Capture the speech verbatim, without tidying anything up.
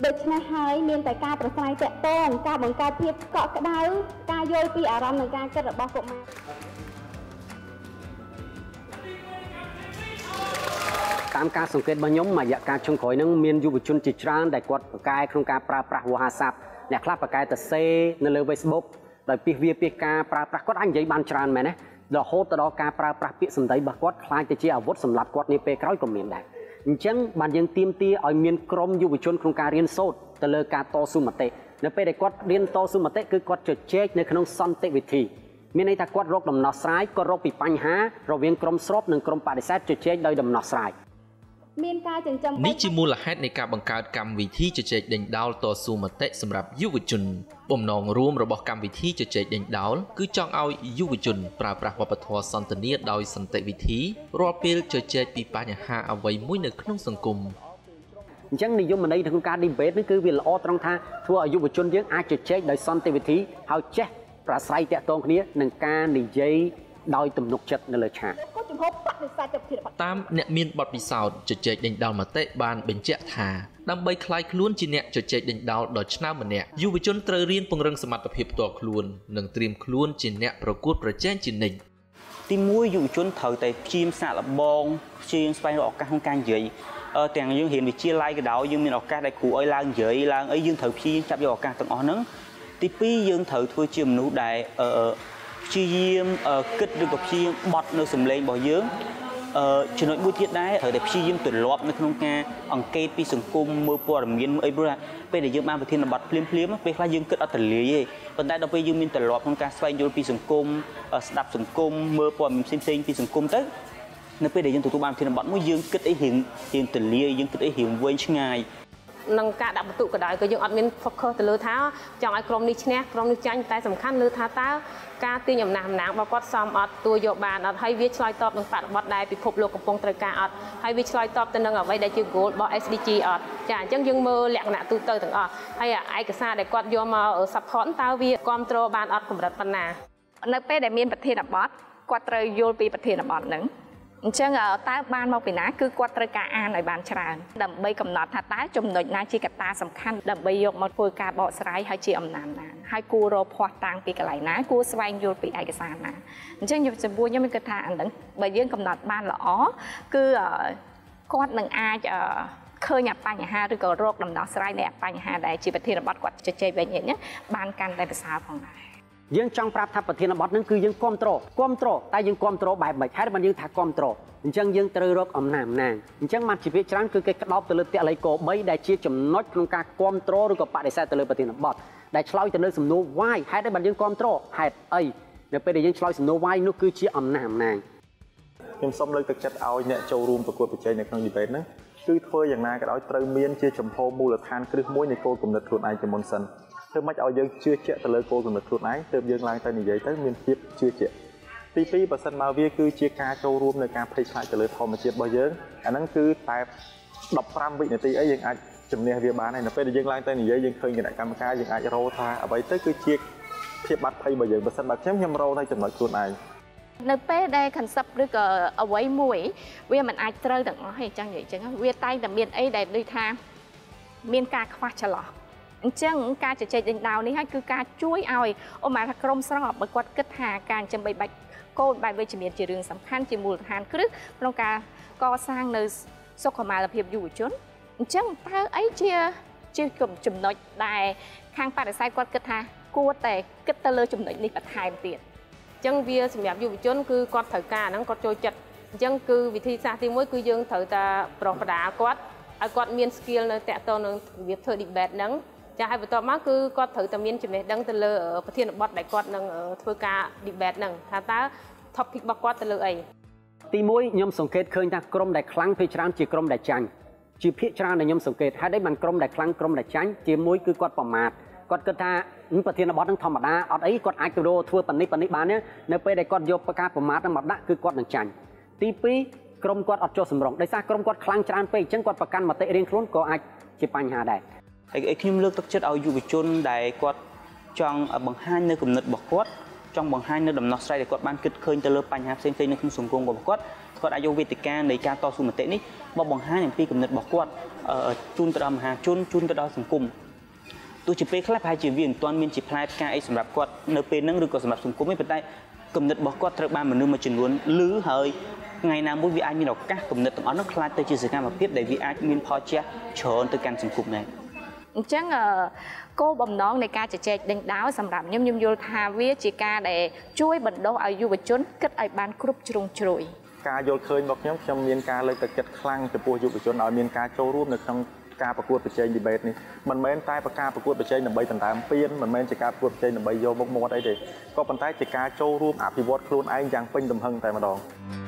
ដូច្នេះហើយមានតែការប្រស្រ័យតាក់ទងការបង្កើតភាពកក់ក្ដៅការយល់ពីអារម្មណ៍និងការគិតរបស់កុមារតាមការសង្កេតរបស់ខ្ញុំរយៈកាលចុងក្រោយហ្នឹងមានយុវជនជាច្រើនដែលគាត់ប្រកែកក្នុងការប្រើប្រាស់វោហារស័ព្ទអ្នកខ្លះប្រកែកទៅសេនៅលើ Facebook ដោយពីវាពីការប្រើប្រាស់គាត់អាចនិយាយបានច្រើនមែនទេរហូតទៅដល់ការប្រើប្រាស់ពាក្យសម្ដីរបស់គាត់ខ្លាចទៅជាអាវុធសម្រាប់គាត់នាពេលក្រោយក៏មានដែរអញ្ចឹងបានយើងទាមទារឲ្យមានក្រុមយុវជនក្នុងការរៀនសូត្រទៅលើការតស៊ូមតិនៅពេលដែលគាត់រៀនតស៊ូមតិគឺគាត់ជជែកនៅក្នុងសន្តិវិធីមានន័យថាគាត់រកដំណោះស្រាយគាត់រកពីបញ្ហារវាងក្រុមស្របនិងក្រុមបដិសេធជជែកដោយដំណោះស្រាយមានការចិញ្ចឹមនេះជាមូលហេតុនៃការបង្កើតកម្មវិធីជជែកដេញដោលតស៊ូមតិសម្រាប់យុវជនបំណងរួមរបស់កម្មវិធីជជែកដេញដោលគឺចង់ឲ្យយុវជនប្រើប្រាស់វប្បធម៌សន្ទនាដោយសន្តិវិធីរាល់ពេលជជែកពីបញ្ហាអ្វីមួយនៅក្នុងសង្គមអញ្ចឹងនិយមន័យក្នុងការ debate នេះគឺវាល្អត្រង់ថាធ្វើឲ្យយុវជនយើងអាចជជែកដោយសន្តិវិធីហើយចេះប្រាស្រ័យតាក់ទងគ្នានឹងការនិយាយដោយទំនុកចិត្តនៅលើឆាកតាមអ្នកមានបទពិសោធន៍ជជែកដេញដោលមតិបានបញ្ជាក់ថាដើម្បីក្លាយខ្លួនជាអ្នកជជែកដេញដោលដ៏ឆ្នើមម្នាក់យុវជនត្រូវរៀនពង្រឹងសមត្ថភាពផ្ទាល់ខ្លួននិងត្រៀមខ្លួនជាអ្នកប្រកួតប្រជែងជានិច្ចទីមួយយុវជនត្រូវតែព្យាយាមសាកល្បងព្យាយាមស្វែងរកឱកាសក្នុងការនិយាយទាំងយើងរៀនវិទ្យាល័យក៏ដោយយើងមានឱកាសដែលគ្រូឲ្យឡើងនិយាយឡើងអីយើងត្រូវព្យាយាមចាប់យកឱកាសទាំងអស់ហ្នឹងទីពីរយើងត្រូវធ្វើជាមនុស្សដែលអឺព្យាយាមគិតឬក៏ព្យាយាមបត់នៅសម្លេងរបស់យើងអឺចំណុចមួយទៀតដែរត្រូវតែព្យាយាមទម្លាប់នៅក្នុងការអង្កេតពីសង្គមមើលព័ត៌មានអីព្រោះពេលដែលយើងបានប្រធានបទភ្លាមភ្លាមពេលខ្លះយើងគិតអត់ទលាយទេប៉ុន្តែដល់ពេលយើងមានទម្លាប់ក្នុងការស្វែងយល់ពីសង្គមស្ដាប់សង្គមមើលព័ត៌មានផ្សេងៗពីសង្គមទៅនៅពេលដែលយើងទទួលបានប្រធានបទមួយយើងគិតអីរៀងរៀងទលាយយើងគិតអីរៀងវែងឆ្ងាយនឹងការដាក់បន្ទុកក៏ដោយក៏យើងអត់មាន focus ទៅលើថាចង់ឲ្យក្រុមនេះឈ្នះក្រុមនេះចាញ់តែសំខាន់លើថាតើការទាញអំណះអំណាងរបស់គាត់សមអត់ទួយកបានអត់ហើយវាឆ្លើយតបនឹងបរិបទដែលពិភពលោកកំពុងត្រូវការអត់ហើយវាឆ្លើយតបទៅនឹងអ្វីដែលជា goal របស់ S D G អត់ចាអញ្ចឹងយើងមើលលក្ខណៈទូទៅទាំងអស់ហើយឯកសារដែលគាត់យកមក support តើវាគ្រប់គ្រងបានអត់កម្រិតប៉ុណ្ណានៅពេលដែលមានប្រធានបទគាត់ត្រូវយល់ពីប្រធានបទហ្នឹងអញ្ចឹងតើបានមកពីណាគឺគាត់ត្រូវការអានឲ្យបានច្រើនដើម្បីកំណត់ថាតើចំណុចណាជាកត្តាសំខាន់ដើម្បីយកមកធ្វើការបកស្រាយឲ្យជាអំណាចណាហើយគួររកភ័ស្តុតាងពីកន្លែងណាគួរស្វែងយល់ពីឯកសារណាអញ្ចឹងខ្ញុំចំពោះខ្ញុំគិតថាអាហ្នឹងបើយើងកំណត់បានល្អគឺគាត់នឹងអាចឃើញបញ្ហាឬក៏រកដំណោះស្រាយនៃបញ្ហាដែលជាប្រធានបទគាត់ជជែកវិញនេះបានកាន់តែប្រសើរផងដែរយើងចង់ប្រាប់ថាប្រធានបទហ្នឹងគឺយើងគ្រប់គ្រងគ្រប់គ្រងតែយើងគ្រប់គ្រងបែបម៉េចហេតុបានយើងថាគ្រប់គ្រងអញ្ចឹងយើងត្រូវរកអំណាចអំណាងអញ្ចឹងមកជីវិតច្រើនគឺគេក្តោបទៅលើតល័យកបីដែលជាចំណុចក្នុងការគ្រប់គ្រងឬក៏បដិសេធទៅលើប្រធានបទដែលឆ្លើយទៅលើសំណួរ why ហេតុបានយើងគ្រប់គ្រងហេតុអីនៅពេលដែលយើងឆ្លើយសំណួរ why នោះគឺជាអំណាចអំណាងខ្ញុំសូមលើកទឹកចិត្តឲ្យអ្នកចូលរួមប្រកួតប្រជែងនៅក្នុង debate ហ្នឹងគឺធ្វើយ៉ាងណាក៏ដោយត្រូវមានជាចំហមូលដ្ឋានគ្រឹះមួយនៃគោលគំនិតខ្លួនឯងជាមុនសិនធ្វើម៉េចឲ្យយើងជឿជាក់ទៅលើគោលគំនិតខ្លួនឯងទើបយើងឡើងទៅនិយាយទៅមានភាពជឿជាក់ទីពីរបើសិនមកវាគឺជាការចូលរួមในការភ័យខ្លាចទៅលើធម្មជាតិរបស់យើងអាហ្នឹងគឺតែដប់ប្រាំវិនាទីអីយើងអាចជំនះវាបានហើយនៅពេលដែលយើងឡើងទៅនិយាយយើងឃើញគណៈកម្មការយើងអាចរកថាអ្វីទៅគឺជាភាពបាត់ភ័យរបស់យើងបើសិនបើខ្ញុំខ្ញុំរកនៅចំណុចខ្លួនឯងនៅពេលដែល concept ឬក៏អ្វីមួយវាមិនអាចត្រូវទាំងអស់ទេចឹងនិយាយចឹងវាតែងតែមានអីដែលដូចថាមានការខ្វះចន្លោះអញ្ចឹងការជជែកដេញដោលនេះហើយគឺការជួយឲ្យអូម៉ាថាក្រុមស្របបើគាត់គិតថាការចាំបីបាច់កូនបែបវិជ្ជមានជារឿងសំខាន់ជាមូលដ្ឋានគ្រឹះក្នុងការកសាងនៅសុខុមាលភាពយុវជនអញ្ចឹងតើអីជាជាចំណុចដែលខាងបដិសេធគាត់គិតថាគួរតែគិតទៅលើចំណុចនេះបន្ថែមទៀតអញ្ចឹងវាសម្រាប់យុវជនគឺគាត់ត្រូវការហ្នឹងគាត់ចូលចិត្តអញ្ចឹងគឺវិធីសាស្ត្រទីមួយគឺយើងត្រូវតែប្រោះបដាគាត់ឲ្យគាត់មាន skill នៅតាក់ទងនឹងរបៀបធ្វើ debate ហ្នឹងចាហើយបន្ទាប់មកគឺគាត់ត្រូវតែមានចំណេះដឹងទៅលើប្រធានបទដែលគាត់នឹងធ្វើការ debate ហ្នឹងថាតើ topic របស់គាត់ទៅលើអីទីមួយខ្ញុំសង្កេតឃើញថាក្រុមដែលខ្លាំងភាគច្រើនជាក្រុមដែលចាញ់ជាភាគច្រើនដែលខ្ញុំសង្កេតហេតុអីបានក្រុមដែលខ្លាំងក្រុមដែលចាញ់ជាមួយគឺគាត់ប្រមាថគាត់គិតថាប្រធានបទហ្នឹងធម្មតាអត់អីគាត់អាចទៅរកធ្វើប៉ានេះប៉ានេះបាននៅពេលដែលគាត់យកការប្រមាថហ្នឹងមកដាក់គឺគាត់នឹងចាញ់ទីពីរក្រុមគាត់អត់ចុះសម្រុងដោយសារក្រុមគាត់ខ្លាំងច្រើនពេកអញ្ចឹងគាត់ប្រកាន់មតិរៀងខ្លួនក៏អាចជាបញ្ហាដែរហើយខ្ញុំលើកទឹកចិត្តឲ្យយុវជនដែលគាត់ចង់បង្ហាញនៅគំនិតរបស់គាត់ចង់បង្ហាញនៅដំណោះស្រាយដែលគាត់បានគិតឃើញទៅលើបញ្ហាផ្សេងៗនៅក្នុងសង្គមរបស់គាត់គាត់អាចយកវេទិកានៃការតស៊ូមតិនេះមកបង្ហាញអំពីគំនិតរបស់គាត់ជូនទៅដល់មហាជនជូនទៅដល់សង្គមទោះជាពេលខ្លះប្រហែលជាវាមិនទាន់មានជាផ្លែផ្កាអីសម្រាប់គាត់នៅពេលហ្នឹងឬក៏សម្រាប់សង្គមទេប៉ុន្តែគំនិតរបស់គាត់ត្រូវបានមនុស្សមួយចំនួនឮហើយថ្ងៃណាមួយវាអាចមានឱកាសគំនិតទាំងអស់នោះខ្លាចទៅជាសកម្មភាពដែលវាអាចមានផលជះច្រើនទៅកាន់សង្គមដែរអញ្ចឹងគោលបំណងនៃការជជែកដេញដោលសម្រាប់ខ្ញុំខ្ញុំយល់ថាវាជាការដែលជួយបណ្ដុះឲ្យយុវជនគិតឲ្យបានគ្រប់ជ្រុងជ្រោយការយល់ឃើញរបស់ខ្ញុំខ្ញុំមានការលើកទឹកចិត្តខ្លាំងចំពោះយុវជនឲ្យមានការចូលរួមនៅក្នុងការប្រកួតប្រជែង debate នេះមិនមែនតែប្រការប្រកួតប្រជែងដើម្បីដណ្ដើមពានមិនមែនជាការប្រកួតប្រជែងដើម្បីយកមុខមាត់អីទេក៏ប៉ុន្តែជាការចូលរួមអភិវឌ្ឍខ្លួនឯងយ៉ាងពេញទំហឹងតែម្ដង